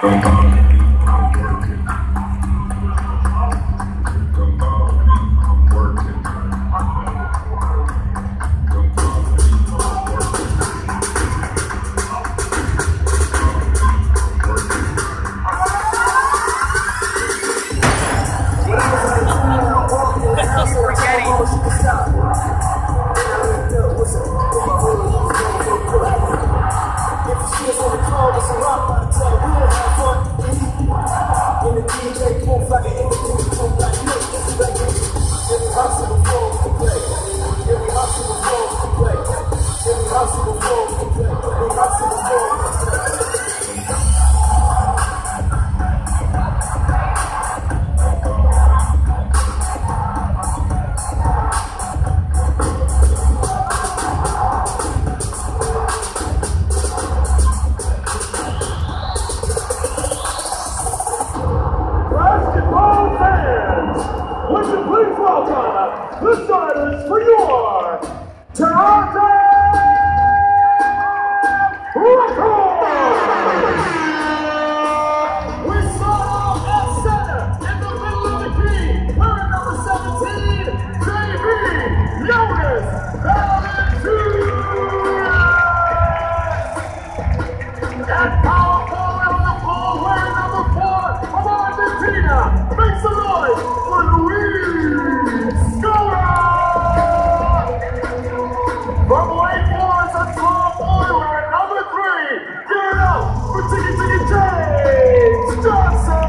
The starters for your Toronto Raptors! We start off at center in the middle of the key, wearing number 17, JV Jonas Valanciunas! And power forward on the floor, wearing number 4 from Argentina. Make some noise for Luis! From Lake Forest, a small boiler at number 3. Give it up for Tiki James Johnson!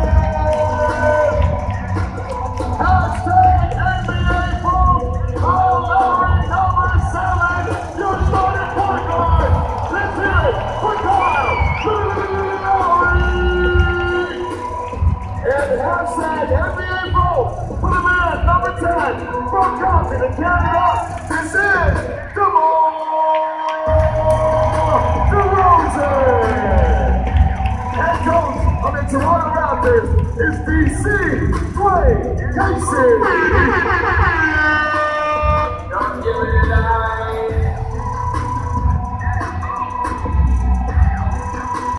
Hashtag NBA Boom! All-Lowry number 7, your starting point guard! Let's hear it for Kyle Lowry! And hashtag NBA Boom for the man number 10 from Compton in Canada. This is Head coach of the Toronto Raptors is DC Dwayne Casey.